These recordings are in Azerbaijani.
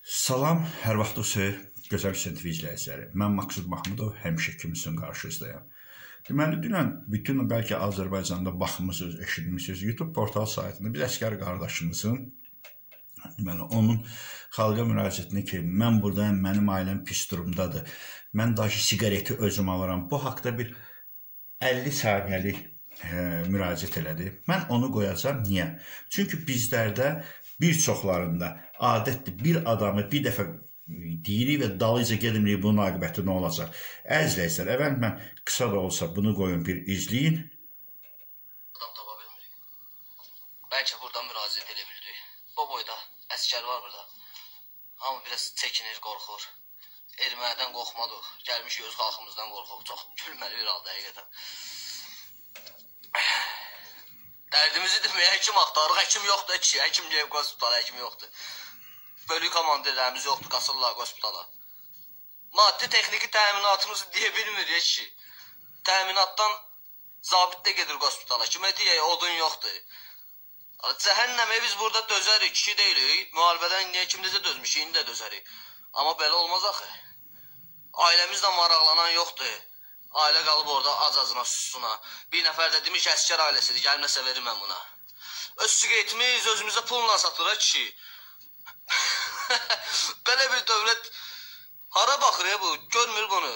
Salam, hər vaxtınız xeyir, gözəl TV izləyiciləri. Mən Maksud Mahmudov, həmişə kimsin qarşınızdayım. Deməli, dünən bütün bəlkə Azərbaycanda baxmısınız, eşitmişsiniz, YouTube portal saytında biz əsgər qardaşımızın, deməli, onun xalqa müraciətini ki, mən buradayım, mənim ailəm pis durumdadır, mən daşı siqareti özüm alıram. Bu haqda bir 50 saniyəlik müraciət elədi. Mən onu qoyacam. Niyə? Çünki bizlərdə bir çoxlarında adətdir, bir adamı bir dəfə deyirik və dalıca gedimirik, bunun aqibəti nə olacaq? Əzizləyicilər, əvvəl mən qısa da olsa bunu qoyun, bir izləyin. Adam tapa bilmirik. Bəlkə buradan müraciət elə bildik. Bu boyda əskər var burada. Hamı biraz çəkinir, qorxur. Ermənidən qorxmadıq. Gəlmişik öz xalqımızdan qorxuq. Çox gülməli bir halda həqiqətən. Dərdimizi deməyə həkim axtarıq. Həkim yoxdur ki. Həkim gəlib hospitala, həkim yoxdur. Bölük komandirlərimiz yoxdur, qasırlar hospitala. Maddi texniki təminatımızı deyə bilmirik ki. Təminatdan zabit də gedir hospitala. Kimə deyək, odun yoxdur. Cəhənnəmə biz burada dözərik, kişi deyilik. Müharibədən niyə kimdəcə dözmüşük, indi də dözərik. Amma belə olmaz axı. Ailəmizlə maraqlanan yoxdur. Ailə qalıb orada az-azına, susuna. Bir nəfər də demiş, əskər ailəsidir, gəlib nəsə verim mən buna. Öz siqaretimiz özümüzə pulla satırıq ki. Belə bir dövlət hara baxır ya bu, görmür bunu.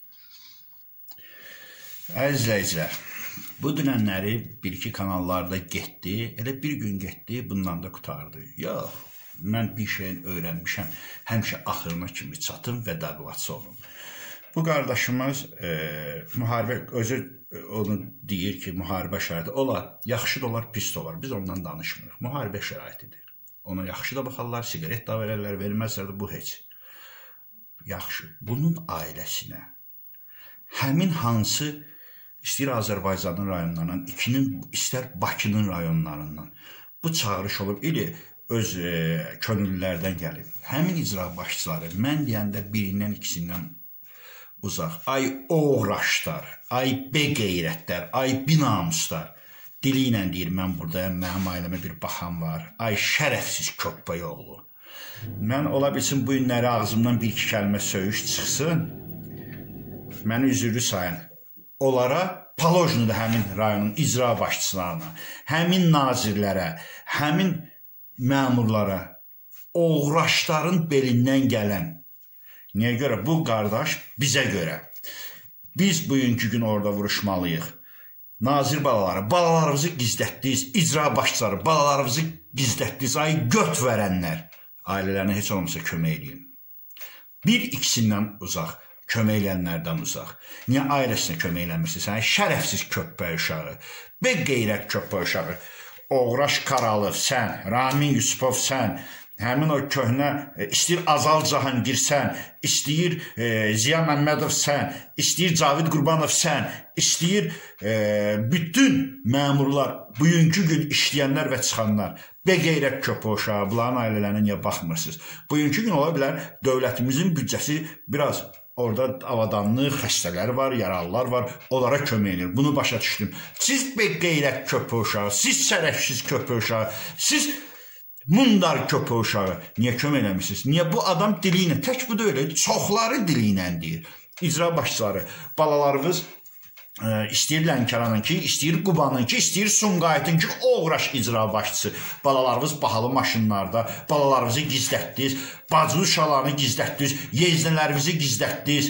Əzizləyicilər, bu dünənləri bir-iki kanallarda getdi, elə bir gün getdi, bundan da qutardı. Yox, mən bir şeyin öyrənmişəm, həmişə axırına kimi çatım və dəqvatçı olun. Bu qardaşımız müharibə, özü onu deyir ki, müharibə şəraiti olar, yaxşı da olar, pis də olar. Biz ondan danışmırıq. Müharibə şəraitidir. Ona yaxşı da baxarlar, siqaret da verərlər, verməzlər də bu heç. Yaxşı, bunun ailəsinə həmin hansı istəyir Azərbaycanın rayonlarından, istər Bakının rayonlarından bu çağırış olub, öz könüllülərdən gəlib. Həmin icra başçıları, mən deyəndə birindən, ikisindən uzaq. Ay oğraşlar, ay beqeyrətlər, ay binamuslar. Dili ilə deyir, mən buradayım, mənim ailəmə bir baxan var. Ay şərəfsiz köppək oğlu. Mən ola bilsin bu günləri ağzımdan bir-iki kəlmə söyüş çıxsın. Məni üzürlü sayın. Onlara Palojnu'da həmin rayonun icra başçılarına, həmin nazirlərə, həmin məmurlara, oğraşların belindən gələn. Niyə görə? Bu qardaş bizə görə. Biz bugünkü gün orada vuruşmalıyıq. Nazir balalarımızı gizlətdiniz, icra başçıları, balalarımızı gizlətdiniz, ay göt verənlər. Ailələrinə heç olmasa kömək edin. Bir ikisindən uzaq, kömək edənlərdən uzaq. Niyə ailəsinə kömək eləmirsiniz? Sən şərəfsiz köppək uşağı, beqeyrət köppək uşağı, Oğraş Karalov sən, Ramin Yusupov sən, həmin o köhnə, istəyir Azal Cahangir sən, istəyir Ziya Məmmədov sən, istəyir Cavid Qurbanov sən, istəyir bütün məmurlar, bugünkü gün işləyənlər və çıxanlar, beqeyrət köpək uşağı, bunların ailələrinə niyə baxmırsınız? Bugünkü gün ola bilər, dövlətimizin büdcəsi biraz orada avadanlıq, xəstələri var, yaralılar var, onlara kömək edir. Bunu başa düşdüm. Siz beqeyrət köpək uşağı, siz şərəfsiz köpək uşağı, siz mundar köpək uşağı niyə kömək eləmişsiniz? Niyə bu adam dili ilə, tək bu da öyle, çoxları dili ilə deyir. İcra başçıları, balalarımız istəyir Lənkəranınki, istəyir Qubanınki, istəyir Sumqayıtınki, oğraş icra başçısı. Balalarımız bahalı maşınlarda, balalarımızı gizlətdiniz, bacı uşaqlarını gizlətdiniz, yeznələrimizi gizlətdiniz.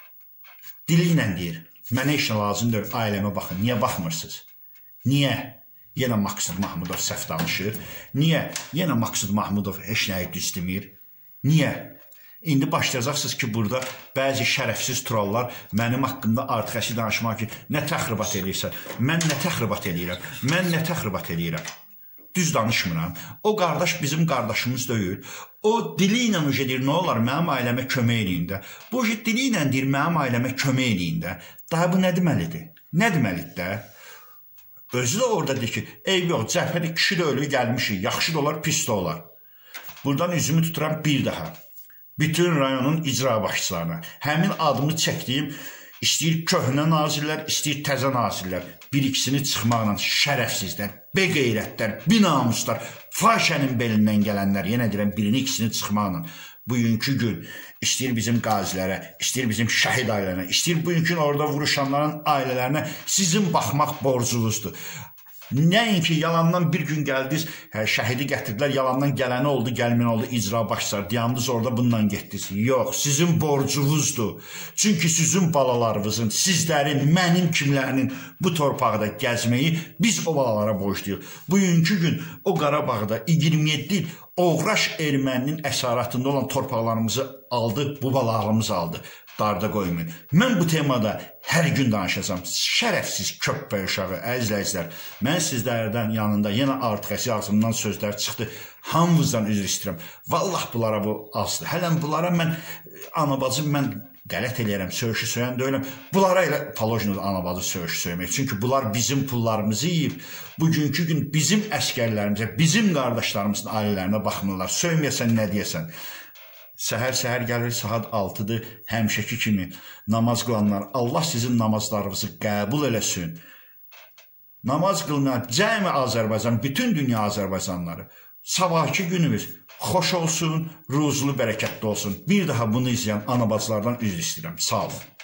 Dili ilə deyir. Mənə işə lazımdır, ailəmə baxın. Niyə baxmırsınız? Niyə? Yenə Maksud Mahmudov səhv danışır. Niyə? Yenə Maksud Mahmudov heç nəyi düz demir. Niyə? İndi başlayacaqsınız ki, burada bəzi şərəfsiz trollar mənim haqqımda artıq əşi danışmaq ki, nə təxribat edirsən? Mən nə təxribat edirəm? Mən nə təxribat edirəm? Düz danışmıram. O qardaş bizim qardaşımız deyil. O dili ilə deyir, nə olar, mənim ailəmə kömək eləyin də. Bu dili ilə deyir, mənim ailəmə kömək eləyin də. Daha bu nə deməlidir? Nə deməlidir də? Özü də orada deyir ki, eyb yox, cəbhədə kişi də ölü gəlmişik, yaxşı da olar, pis də olar. Buradan üzümü tuturam bir daha. Bütün rayonun icra başçılarına, həmin adımı çəkdiyim, istəyir köhnə nazirlər, istəyir təzə nazirlər, bir ikisini çıxmaqla şərəfsizlər, beqeyrətlər, binamuslar, fahişənin belindən gələnlər, yenə deyirəm, birini ikisini çıxmaqla bugünkü gün istəyir bizim qazilərə, istəyir bizim şəhid ailələrinə, istəyir bugünkü gün orada vuruşanların ailələrinə sizin baxmaq borcunuzdur. Nəinki yalandan bir gün gəldiniz, şəhidi gətirdilər, yalandan gələni oldu, gəlməyən oldu, icra başlar, diyandınız orada bundan getdiniz. Yox, sizin borcunuzdur. Çünki sizin balalarınızın, sizlərin, mənim kimlərinin bu torpaqda gəzməyi biz o balalara borcluyuq. Bugünkü gün o Qarabağda 27 il oğraş erməninin əsaratında olan torpaqlarımızı aldı, bu balalarımızı aldı. Darda qoymayın. Mən bu temada hər gün danışacağım. Şərəfsiz köppək uşağı, əzizləyicilər. Mən sizlərdən yanında yenə artıq əsi ağzımdan sözlər çıxdı. Hamınızdan üzr istəyirəm. Vallah bunlara bu azdır. Hələn bunlara mən, anabacım mən qələt eləyərəm, söyüşü söyən deyiləm. Bunlara elə palojnuz anabacı söyüşü söymək. Çünki bunlar bizim pullarımızı yiyib. Bugünkü gün bizim əskərlərimizə, bizim qardaşlarımızın ailələrinə baxmırlar. Söyməyəsən, nə deyəsən? Səhər gəlir, saat 6-dır, həmişəki kimi namaz qılanlar, Allah sizin namazlarınızı qəbul eləsin. Namaz qılınan cəmi Azərbaycan, bütün dünya Azərbaycanları, sabahki günümüz xoş olsun, ruzlu, bərəkətli olsun. Bir daha bunu izləyən anabacılardan üzr istəyirəm. Sağ olun.